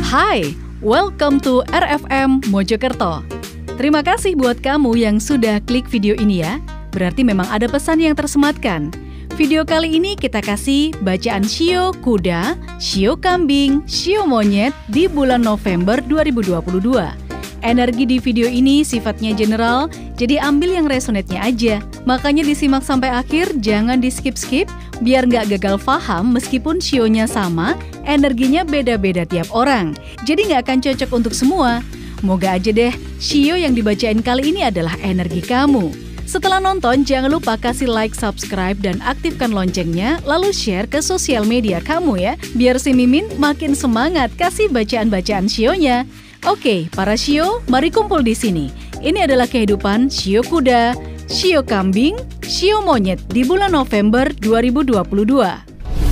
Hai, welcome to RFM Mojokerto. Terima kasih buat kamu yang sudah klik video ini ya. Berarti memang ada pesan yang tersematkan. Video kali ini kita kasih bacaan shio kuda, shio kambing, shio monyet di bulan November 2022. Energi di video ini sifatnya general, jadi ambil yang resonate-nya aja. Makanya disimak sampai akhir, jangan di-skip-skip, biar nggak gagal paham meskipun shio-nya sama, energinya beda-beda tiap orang. Jadi nggak akan cocok untuk semua. Moga aja deh, shio yang dibacain kali ini adalah energi kamu. Setelah nonton, jangan lupa kasih like, subscribe, dan aktifkan loncengnya, lalu share ke sosial media kamu ya, biar si Mimin makin semangat kasih bacaan-bacaan shio-nya. Oke, para shio, mari kumpul di sini. Ini adalah kehidupan shio kuda, shio kambing, shio monyet di bulan November 2022.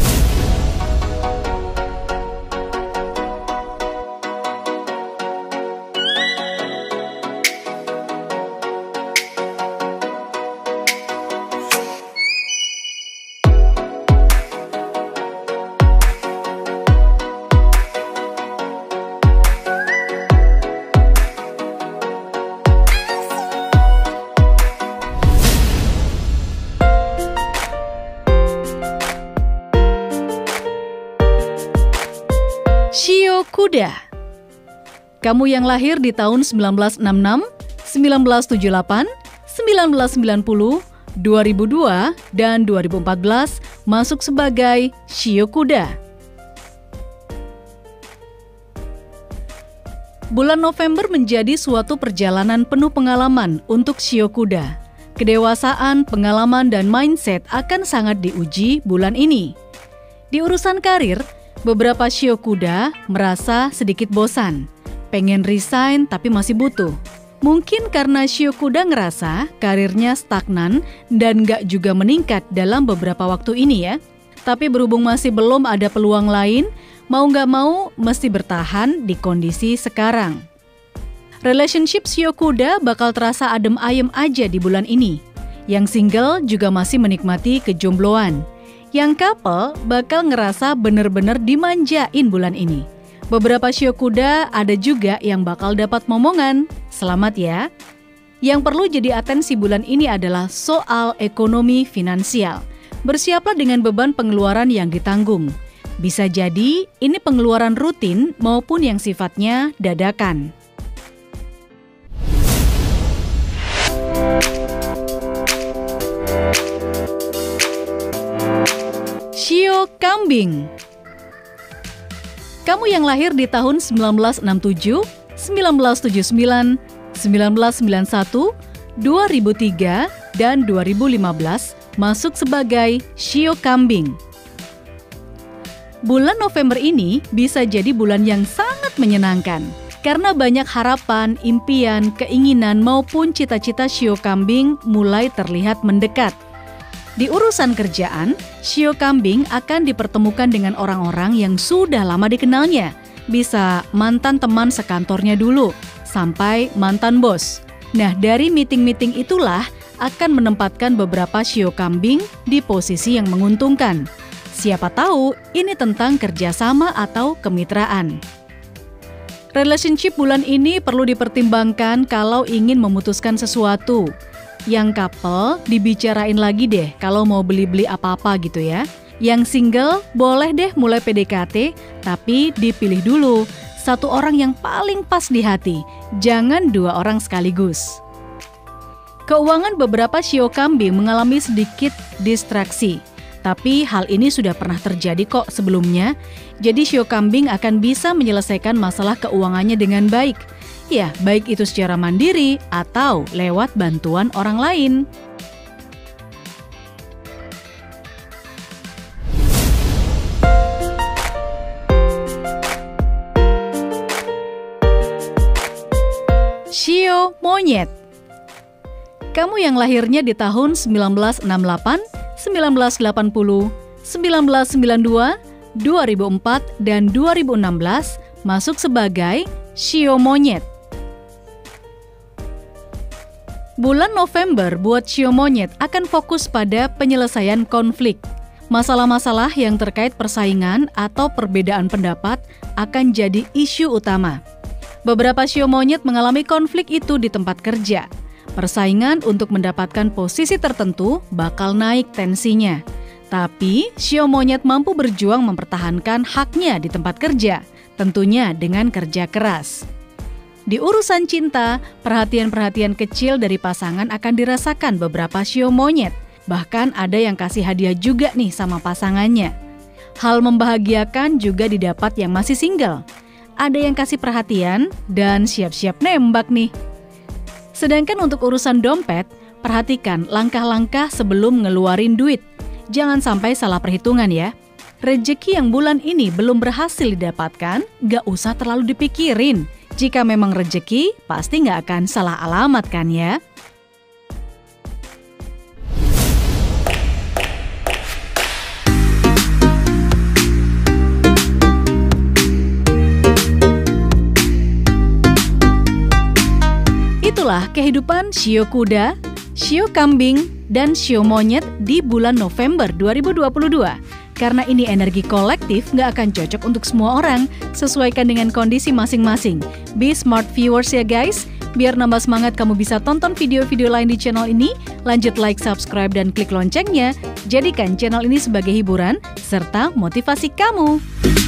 Shio kuda. Kamu yang lahir di tahun 1966, 1978, 1990, 2002, dan 2014 masuk sebagai shio kuda. Bulan November menjadi suatu perjalanan penuh pengalaman untuk shio kuda. Kedewasaan, pengalaman, dan mindset akan sangat diuji bulan ini. Di urusan karir, beberapa shio kuda merasa sedikit bosan, pengen resign tapi masih butuh. Mungkin karena shio kuda ngerasa karirnya stagnan dan gak juga meningkat dalam beberapa waktu ini ya. Tapi berhubung masih belum ada peluang lain, mau gak mau mesti bertahan di kondisi sekarang. Relationship shio kuda bakal terasa adem ayem aja di bulan ini. Yang single juga masih menikmati kejombloan. Yang couple bakal ngerasa bener-bener dimanjain bulan ini. Beberapa shio kuda ada juga yang bakal dapat momongan. Selamat ya. Yang perlu jadi atensi bulan ini adalah soal ekonomi finansial. Bersiaplah dengan beban pengeluaran yang ditanggung. Bisa jadi ini pengeluaran rutin maupun yang sifatnya dadakan. Shio kambing. Kamu yang lahir di tahun 1967, 1979, 1991, 2003, dan 2015 masuk sebagai shio kambing. Bulan November ini bisa jadi bulan yang sangat menyenangkan karena banyak harapan, impian, keinginan maupun cita-cita shio kambing mulai terlihat mendekat. Di urusan kerjaan, shio kambing akan dipertemukan dengan orang-orang yang sudah lama dikenalnya. Bisa mantan teman sekantornya dulu, sampai mantan bos. Nah, dari meeting-meeting itulah akan menempatkan beberapa shio kambing di posisi yang menguntungkan. Siapa tahu ini tentang kerjasama atau kemitraan. Relationship bulan ini perlu dipertimbangkan kalau ingin memutuskan sesuatu. Yang couple dibicarain lagi deh kalau mau beli-beli apa-apa gitu ya. Yang single boleh deh mulai PDKT, tapi dipilih dulu satu orang yang paling pas di hati, jangan dua orang sekaligus. Keuangan beberapa shio kambing mengalami sedikit distraksi, tapi hal ini sudah pernah terjadi kok sebelumnya. Jadi shio kambing akan bisa menyelesaikan masalah keuangannya dengan baik. Ya, baik itu secara mandiri atau lewat bantuan orang lain. Shio monyet. Kamu yang lahirnya di tahun 1968, 1980, 1992, 2004, dan 2016 masuk sebagai shio monyet. Bulan November buat shio monyet akan fokus pada penyelesaian konflik. Masalah-masalah yang terkait persaingan atau perbedaan pendapat akan jadi isu utama. Beberapa shio monyet mengalami konflik itu di tempat kerja. Persaingan untuk mendapatkan posisi tertentu bakal naik tensinya. Tapi, shio monyet mampu berjuang mempertahankan haknya di tempat kerja, tentunya dengan kerja keras. Di urusan cinta, perhatian-perhatian kecil dari pasangan akan dirasakan beberapa shio monyet. Bahkan ada yang kasih hadiah juga nih sama pasangannya. Hal membahagiakan juga didapat yang masih single. Ada yang kasih perhatian dan siap-siap nembak nih. Sedangkan untuk urusan dompet, perhatikan langkah-langkah sebelum ngeluarin duit. Jangan sampai salah perhitungan ya. Rezeki yang bulan ini belum berhasil didapatkan, gak usah terlalu dipikirin. Jika memang rezeki, pasti gak akan salah alamat kan ya. Itulah kehidupan shio kuda, shio kambing, dan shio monyet di bulan November 2022. Karena ini energi kolektif, nggak akan cocok untuk semua orang. Sesuaikan dengan kondisi masing-masing. Be smart viewers ya guys. Biar nambah semangat kamu bisa tonton video-video lain di channel ini, lanjut like, subscribe, dan klik loncengnya. Jadikan channel ini sebagai hiburan serta motivasi kamu.